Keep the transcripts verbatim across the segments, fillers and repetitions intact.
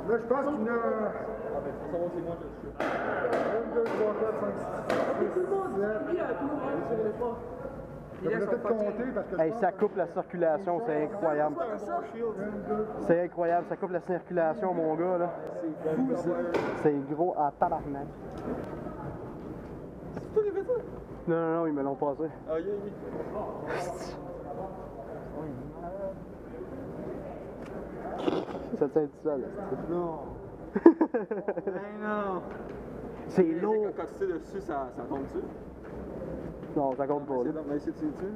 Là, je pense qu'il y en a. Ah, ben, faut savoir c'est moi que je suis. un, deux, trois, quatre, cinq, six, sept. Je vais peut-être compter parce que. Hey, ça coupe la circulation, c'est incroyable. C'est incroyable, ça coupe la circulation, mon gars, là. C'est fou, ça. C'est gros à tabarnak. C'est toi qui as fait ça? Non, non, non, ils me l'ont passé. Ah, yeah, yeah. Ça tient tout seul. Non. Hey, non. C'est lourd. Quand tu tires dessus, ça, ça tombe dessus? Non, ça compte pas. On Là. va essayer de tirer dessus.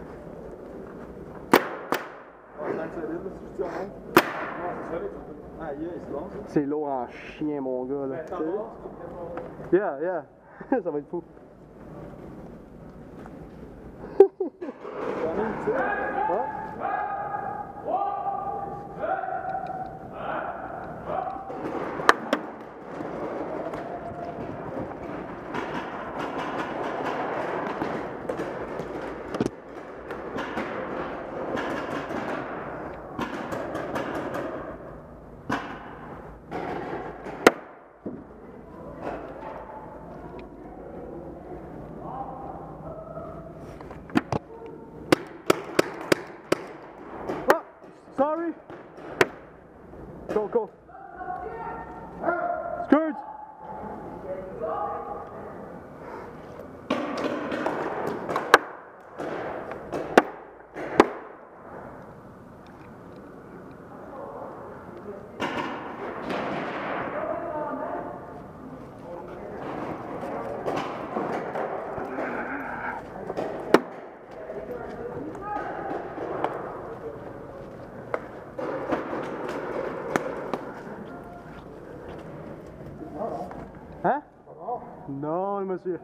Ah, c'est solide, là, si je tire en haut. Non, c'est solide. Ah, yeah, c'est bon, ça. C'est lourd en chien, mon gars, là. Yeah, yeah. Ça va être fou. Ouais. Sorry. Go, go. Skirt. Hein? Non, monsieur.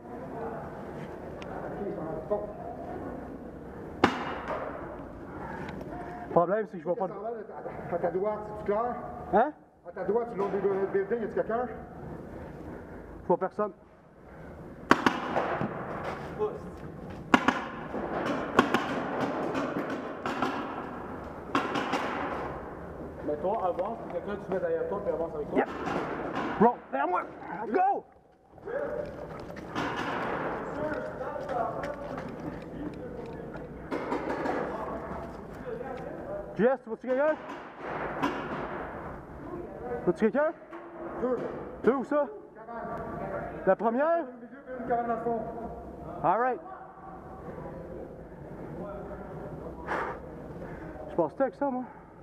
Le problème, c'est que je vois pas de... À ta droite, c'est clair? Hein? À ta droite, sur l'autre building, y a-tu quelqu'un? Je vois personne. Mais toi, avance, puis quelqu'un tu mets derrière toi, puis avance avec toi. Yep. Bro, derrière moi. Go! Jess, tu vois-tu quelqu'un? Vois-tu quelqu'un? Deux. Deux où ça? La première? Une milieu, puis une cabane dans le fond. Alright. Je pense que avec ça, moi.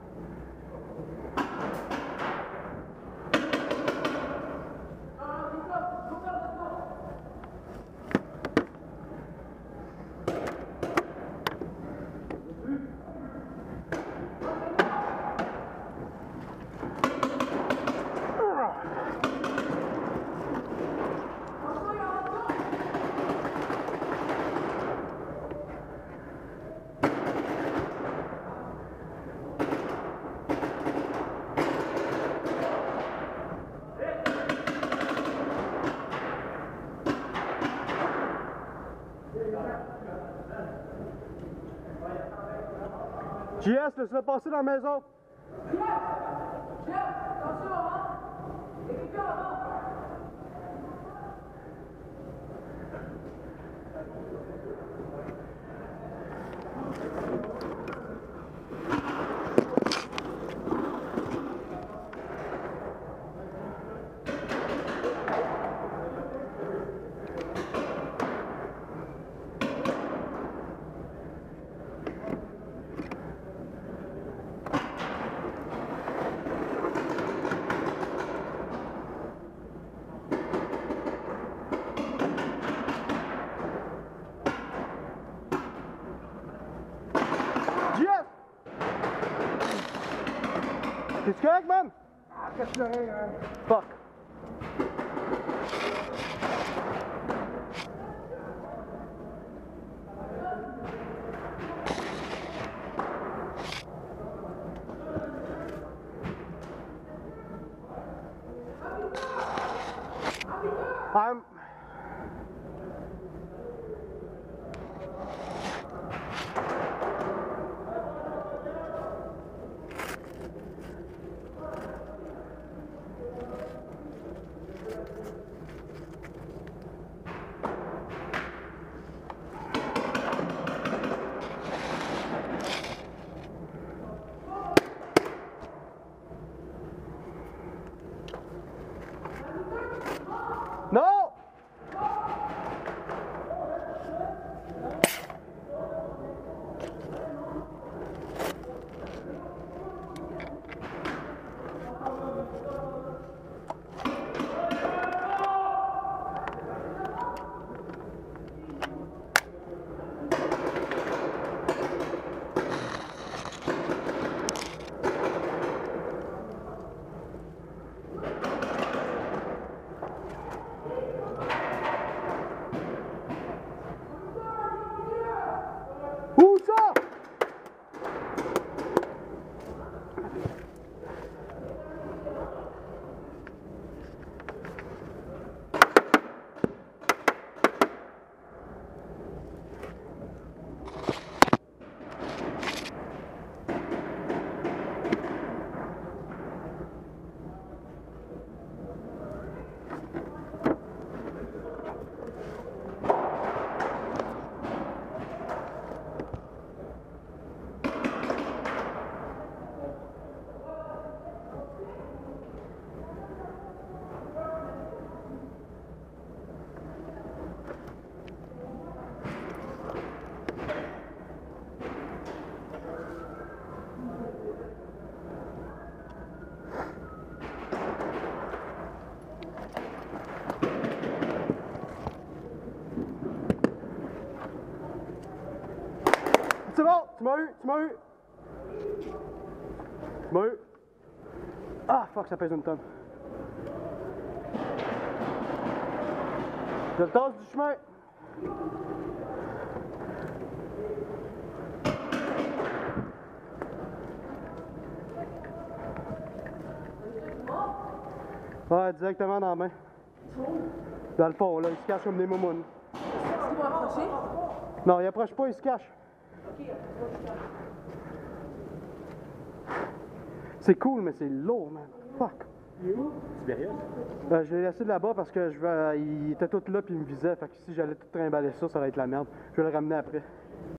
J S, laisse-le passer dans la maison. Jeff! Jeff! Attention, hein! Il y a quelqu'un avant! T'es-tu correct, man? Ah, cache l'oreille, hein. Fuck. I'm... C'est bon, tu m'as eu, tu m'as eu. Tu m'as eu. Ah, fuck, ça pèse une tonne. Je le tasse du chemin. Ouais, directement dans la main. Dans le fond, là, il se cache comme des moumounes. Est-ce qu'ils vont approcher? Non, il approche pas, il se cache. C'est cool, mais c'est lourd, man. Fuck. Il est où? Sibérienne? Euh, je l'ai laissé là-bas parce que je vais, il était tout là puis il me visait. Fait que si j'allais tout trimballer ça, ça va être la merde. Je vais le ramener après.